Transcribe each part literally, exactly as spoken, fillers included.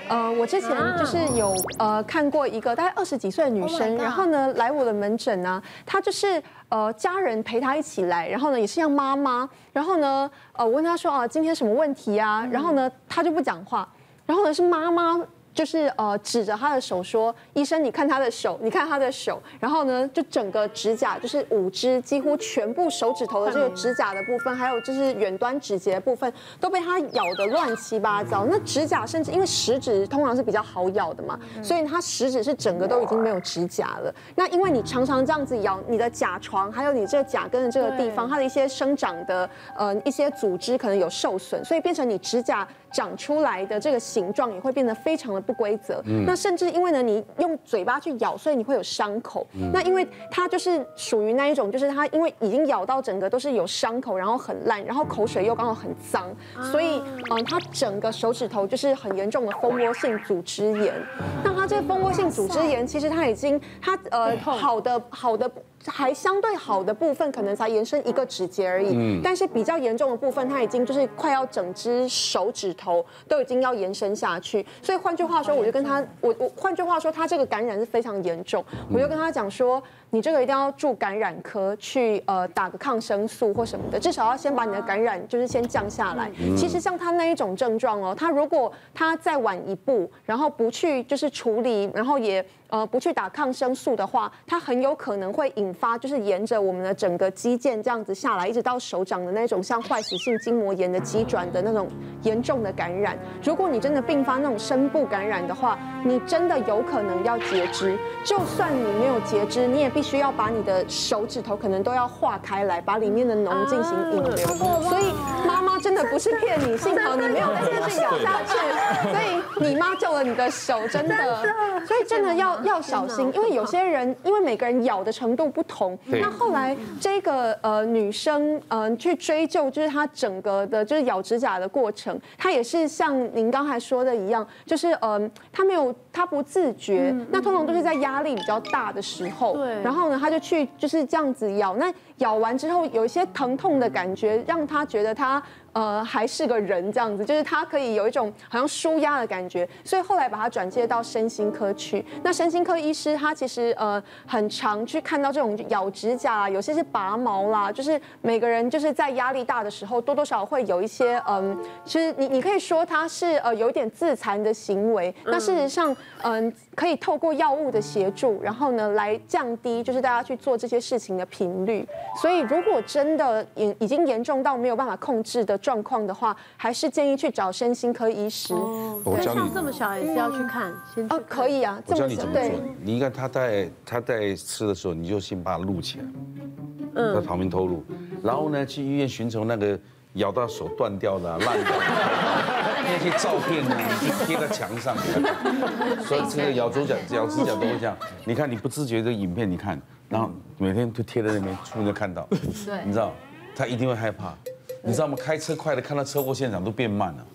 呃，我之前就是有呃看过一个大概二十几岁的女生，然后呢来我的门诊啊，她就是呃家人陪她一起来，然后呢也是像妈妈，然后呢呃我问她说啊今天什么问题啊，然后呢她就不讲话，然后呢是妈妈。就是呃指着他的手说：“医生，你看他的手，你看他的手。”然后呢，就整个指甲就是五只，几乎全部手指头的这个指甲的部分，还有就是远端指节的部分，都被他咬得乱七八糟。那指甲甚至因为食指通常是比较好咬的嘛，所以他食指是整个都已经没有指甲了。那因为你常常这样子咬，你的甲床还有你这个甲根的这个地方，它的一些生长的呃一些组织可能有受损，所以变成你指甲长出来的这个形状也会变得非常的不规则。嗯、那甚至因为呢，你用嘴巴去咬，所以你会有伤口。嗯、那因为它就是属于那一种，就是它因为已经咬到整个都是有伤口，然后很烂，然后口水又刚好很脏，所以嗯、呃，它整个手指头就是很严重的蜂窝性组织炎。那它这个蜂窝性组织炎，其实它已经它呃好的好的。还相对好的部分，可能才延伸一个指节而已。嗯，但是比较严重的部分，它已经就是快要整只手指头都已经要延伸下去。所以换句话说，我就跟他，我我换句话说，他这个感染是非常严重。我就跟他讲说，你这个一定要住感染科去呃打个抗生素或什么的，至少要先把你的感染就是先降下来。其实像他那一种症状哦，他如果他再晚一步，然后不去就是处理，然后也。呃，不去打抗生素的话，它很有可能会引发，就是沿着我们的整个肌腱这样子下来，一直到手掌的那种像坏死性筋膜炎的机转的那种严重的感染。如果你真的并发那种深部感染的话，你真的有可能要截肢。就算你没有截肢，你也必须要把你的手指头可能都要化开来，把里面的脓进行引流。所以妈妈真的不是骗你，幸好你没有继续咬下去，所以你妈救了你的手，真的。所以真的要。要小心，因为有些人，因为每个人咬的程度不同。那后来这个呃女生嗯、呃、去追究，就是她整个的就是咬指甲的过程，她也是像您刚才说的一样，就是嗯、呃、她没有她不自觉，嗯、那通常都是在压力比较大的时候，对。然后呢，她就去就是这样子咬，那咬完之后有一些疼痛的感觉，让她觉得她。呃，还是个人这样子，就是他可以有一种好像舒压的感觉，所以后来把他转接到身心科去。那身心科医师他其实呃很常去看到这种咬指甲啦，有些是拔毛啦，就是每个人就是在压力大的时候，多多少少会有一些嗯，其实你你可以说他是呃有一点自残的行为，那事实上嗯、呃、可以透过药物的协助，然后呢来降低就是大家去做这些事情的频率。所以如果真的已已经严重到没有办法控制的状况的话，还是建议去找身心科医师。 我教你， 像这么小也是要去看，先哦，可以啊。 我教你怎么做。你应该他在他在吃的时候，你就先把它录起来，嗯，在旁边偷录，然后呢去医院寻求那个咬到手断掉的、烂掉的那些照片呢，你就贴在墙上。所以这个咬指甲、咬指甲都会这样。你看你不自觉的影片，你看，然后每天都贴在那边，出门就看到，对，你知道，他一定会害怕。你知道吗？开车快的看到车祸现场都变慢了。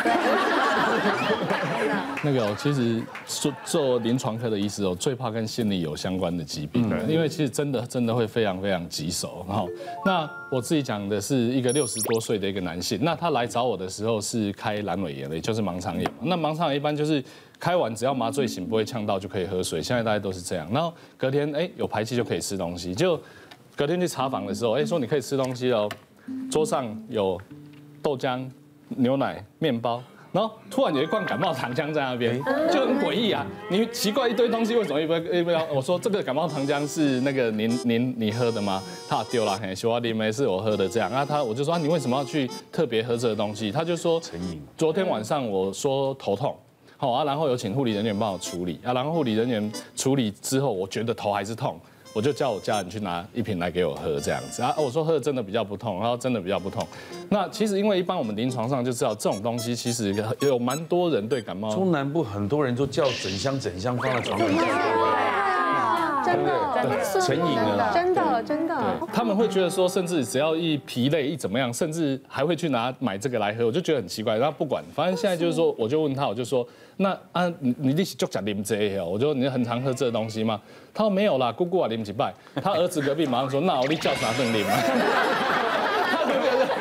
那个，其实做做临床科的医师哦，最怕跟心理有相关的疾病，因为其实真的真的会非常非常棘手。哈，那我自己讲的是一个六十多岁的一个男性，那他来找我的时候是开阑尾炎的，也就是盲肠炎。那盲肠炎一般就是开完只要麻醉醒不会呛到就可以喝水，现在大家都是这样。然后隔天哎有排气就可以吃东西，就隔天去查房的时候，哎说你可以吃东西哦。桌上有豆浆、牛奶、面包，然后突然有一罐感冒糖浆在那边，就很诡异啊！你奇怪一堆东西为什么一不要？我说这个感冒糖浆是那个您您你喝的吗？他丢了，嘿，小阿弟没是我喝的这样啊。他我就说啊，你为什么要去特别喝这个东西？他就说成瘾。昨天晚上我说头痛。好啊，然后有请护理人员帮我处理啊，然后护理人员处理之后，我觉得头还是痛。我就叫我家人去拿一瓶来给我喝，这样子啊。我说喝的真的比较不痛，然后真的比较不痛。那其实因为一般我们临床上就知道这种东西，其实有蛮多人对感冒。 中南部很多人都叫整箱整箱放在床底下， 真的成瘾了啦， 真的真的。 他们会觉得说，甚至只要一疲累一怎么样，甚至还会去拿买这个来喝，我就觉得很奇怪。然后不管，反正现在就是说，我就问他，我就说。那啊，你你你是就讲啉这个，我就你很常喝这个东西吗？他说没有啦，姑姑啊啉几拜。他儿子隔壁马上说，那我你叫啥顿啉？然后我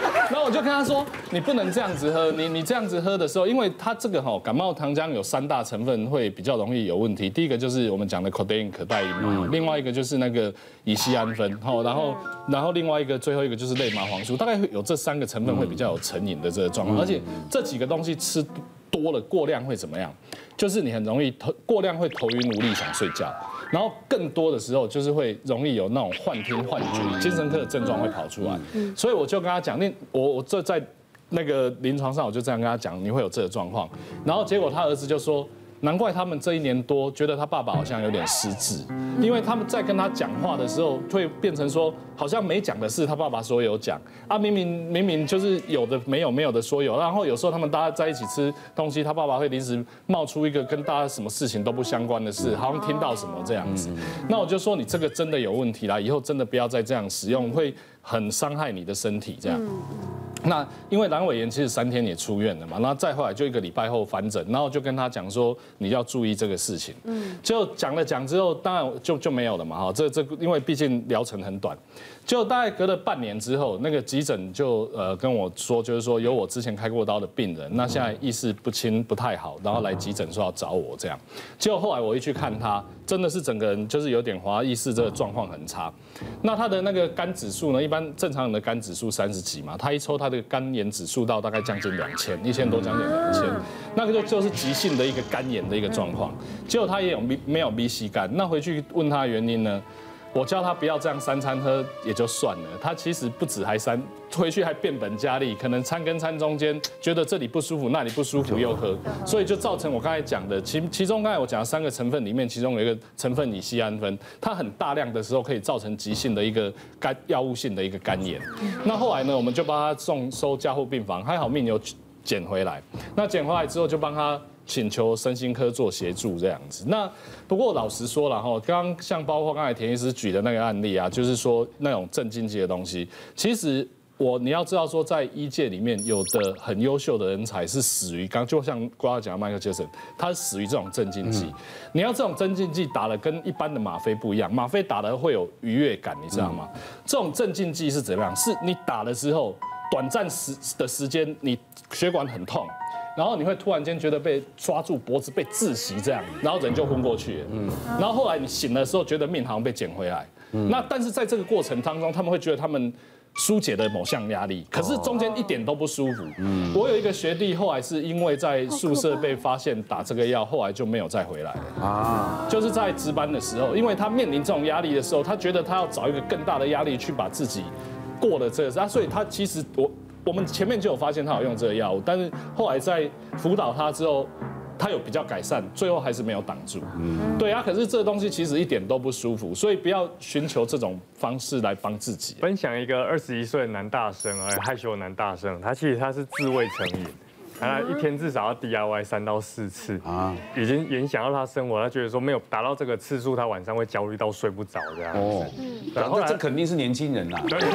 我就跟他说，你不能这样子喝，你你这样子喝的时候，因为它这个哈感冒糖浆有三大成分会比较容易有问题。第一个就是我们讲的 codeine 可待因嘛，另外一个就是那个乙酰氨酚，哈，然后然后另外一个最后一个就是类麻黄素，大概有这三个成分会比较有成瘾的这个状况，而且这几个东西吃多了过量会怎么样？就是你很容易头过量会头晕无力想睡觉。然后更多的时候就是会容易有那种幻听幻觉，精神科的症状会跑出来。所以我就跟他讲，那我我这在那个临床上我就这样跟他讲，你会有这个状况。然后结果他儿子就说，难怪他们这一年多觉得他爸爸好像有点失智，因为他们在跟他讲话的时候会变成说，好像没讲的事他爸爸说有讲啊，明明明明就是有的没有，没有的说有。然后有时候他们大家在一起吃东西，他爸爸会临时冒出一个跟大家什么事情都不相关的事，好像听到什么这样子。那我就说你这个真的有问题啦，以后真的不要再这样使用，会很伤害你的身体这样。那因为阑尾炎其实三天也出院了嘛，那再后来就一个礼拜后返诊，然后就跟他讲说你要注意这个事情，嗯，就讲了讲之后，当然就就没有了嘛，哈，这这因为毕竟疗程很短，就大概隔了半年之后，那个急诊就呃跟我说，就是说有我之前开过刀的病人，那现在意识不清不太好，然后来急诊说要找我这样，结果后来我一去看他，真的是整个人就是有点滑，意识这个状况很差，那他的那个肝指数呢，一般正常人的肝指数三十几嘛，他一抽他的肝炎指数到大概将近两千，一千多将近两千，那个就就是急性的一个肝炎的一个状况。结果他也有 B 没有 B C 肝，那回去问他原因呢，我叫他不要这样三餐喝也就算了，他其实不止还三，回去还变本加厉，可能餐跟餐中间觉得这里不舒服，那里不舒服又喝，所以就造成我刚才讲的，其其中刚才我讲的三个成分里面，其中有一个成分乙酰氨酚，它很大量的时候可以造成急性的一个肝药物性的一个肝炎。那后来呢，我们就帮他送收加护病房，还好命有捡回来。那捡回来之后就帮他请求身心科做协助这样子。那不过老实说了哈，刚刚像包括刚才田医师举的那个案例啊，就是说那种镇静剂的东西，其实我你要知道说，在医界里面有的很优秀的人才是死于刚，就像刚刚讲的迈克尔·杰森，他是死于这种镇静剂。你要这种镇静剂打了跟一般的吗啡不一样，吗啡打了会有愉悦感，你知道吗？这种镇静剂是怎么样？是你打了之后，短暂时的时间你血管很痛。然后你会突然间觉得被抓住脖子被窒息这样，然后人就昏过去了。嗯，然后后来你醒的时候觉得命好像被捡回来。嗯，那但是在这个过程当中，他们会觉得他们疏解了某项压力，可是中间一点都不舒服。嗯，我有一个学弟后来是因为在宿舍被发现打这个药，后来就没有再回来了。啊，就是在值班的时候，因为他面临这种压力的时候，他觉得他要找一个更大的压力去把自己过了这个，啊，所以他其实我。我们前面就有发现他有用这个药物，但是后来在辅导他之后，他有比较改善，最后还是没有挡住。嗯，对啊，可是这个东西其实一点都不舒服，所以不要寻求这种方式来帮自己。 分享一个二十一岁的男大生，哎，害羞的男大生，他其实他是自慰成瘾。他一天至少要 D I Y 三到四次啊，已经影响到他生活。他觉得说没有达到这个次数，他晚上会焦虑到睡不着这样子。哦， 然后这肯定是年轻人啦。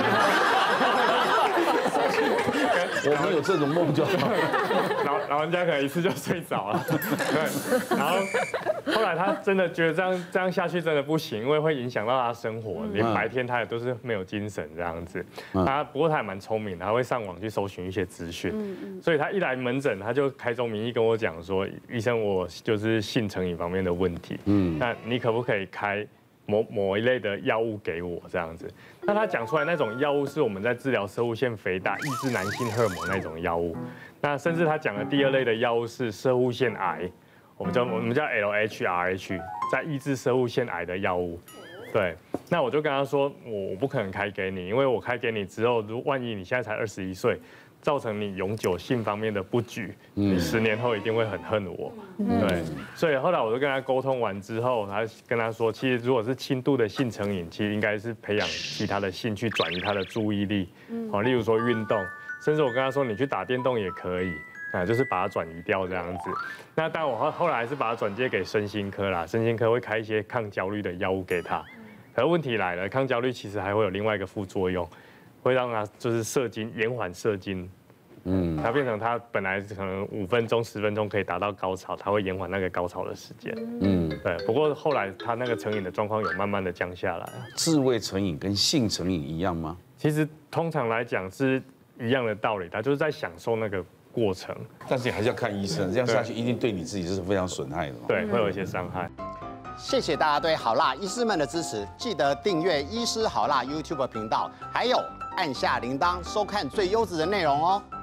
我们有这种梦就好， 老老人家可能一次就睡着了。对，然后后来他真的觉得这样这样下去真的不行，因为会影响到他生活，连白天他也都是没有精神这样子。他不过他也蛮聪明的，他会上网去搜寻一些资讯，所以他一来门诊他就开宗明义跟我讲说，医生我就是性成瘾方面的问题，嗯，那你可不可以开某某一类的药物给我这样子？那他讲出来那种药物是我们在治疗攝護腺肥大、抑制男性荷尔蒙那种药物。那甚至他讲的第二类的药物是攝護腺癌，我们叫我们叫 L H R H， 在抑制攝護腺癌的药物。对，那我就跟他说，我我不可能开给你，因为我开给你之后，如万一你现在才二十一岁。造成你永久性方面的不举，你十年后一定会很恨我。对，所以后来我就跟他沟通完之后，他跟他说，其实如果是轻度的性成瘾，其实应该是培养其他的兴趣，转移他的注意力。好，例如说运动，甚至我跟他说，你去打电动也可以，啊，就是把它转移掉这样子。那但我后后来还是把它转接给身心科啦，身心科会开一些抗焦虑的药物给他。可问题来了，抗焦虑其实还会有另外一个副作用。会让他就是射精延缓射精，嗯，它变成他本来可能五分钟十分钟可以达到高潮，他会延缓那个高潮的时间，嗯，对。不过后来他那个成瘾的状况有慢慢的降下来。 自慰成瘾跟性成瘾一样吗？ 其实通常来讲是一样的道理，他就是在享受那个过程。 但是你还是要看医生，这样下去一定对你自己是非常损害的。 对，会有一些伤害。 谢谢大家对好辣医师们的支持，记得订阅医师好辣 YouTube 频道，还有按下铃铛收看最优质的内容哦。